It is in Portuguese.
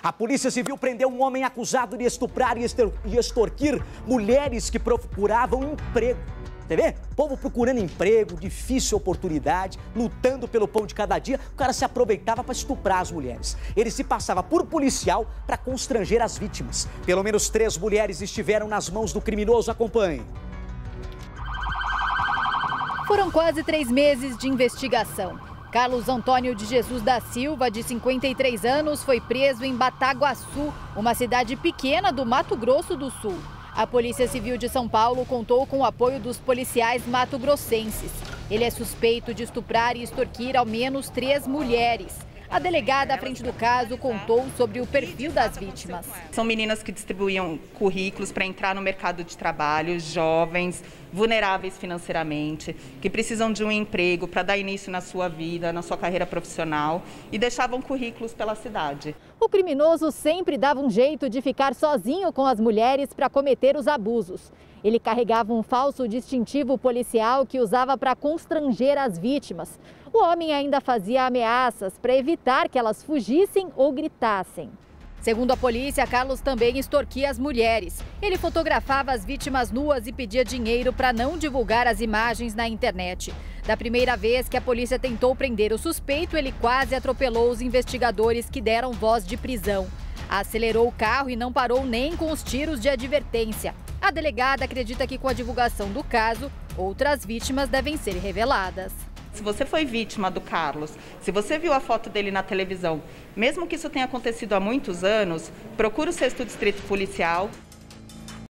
A Polícia Civil prendeu um homem acusado de estuprar e extorquir mulheres que procuravam emprego. Você vê? Povo procurando emprego, difícil oportunidade, lutando pelo pão de cada dia. O cara se aproveitava para estuprar as mulheres. Ele se passava por policial para constranger as vítimas. Pelo menos 3 mulheres estiveram nas mãos do criminoso. Acompanhe. Foram quase 3 meses de investigação. Carlos Antônio de Jesus da Silva, de 53 anos, foi preso em Bataguaçu, uma cidade pequena do Mato Grosso do Sul. A Polícia Civil de São Paulo contou com o apoio dos policiais mato-grossenses. Ele é suspeito de estuprar e extorquir ao menos 3 mulheres. A delegada à frente do caso contou sobre o perfil das vítimas. São meninas que distribuíam currículos para entrar no mercado de trabalho, jovens, vulneráveis financeiramente, que precisam de um emprego para dar início na sua vida, na sua carreira profissional, e deixavam currículos pela cidade. O criminoso sempre dava um jeito de ficar sozinho com as mulheres para cometer os abusos. Ele carregava um falso distintivo policial que usava para constranger as vítimas. O homem ainda fazia ameaças para evitar que elas fugissem ou gritassem. Segundo a polícia, Carlos também extorquia as mulheres. Ele fotografava as vítimas nuas e pedia dinheiro para não divulgar as imagens na internet. Da primeira vez que a polícia tentou prender o suspeito, ele quase atropelou os investigadores que deram voz de prisão. Acelerou o carro e não parou nem com os tiros de advertência. A delegada acredita que com a divulgação do caso, outras vítimas devem ser reveladas. Se você foi vítima do Carlos, se você viu a foto dele na televisão, mesmo que isso tenha acontecido há muitos anos, procure o 6º Distrito Policial.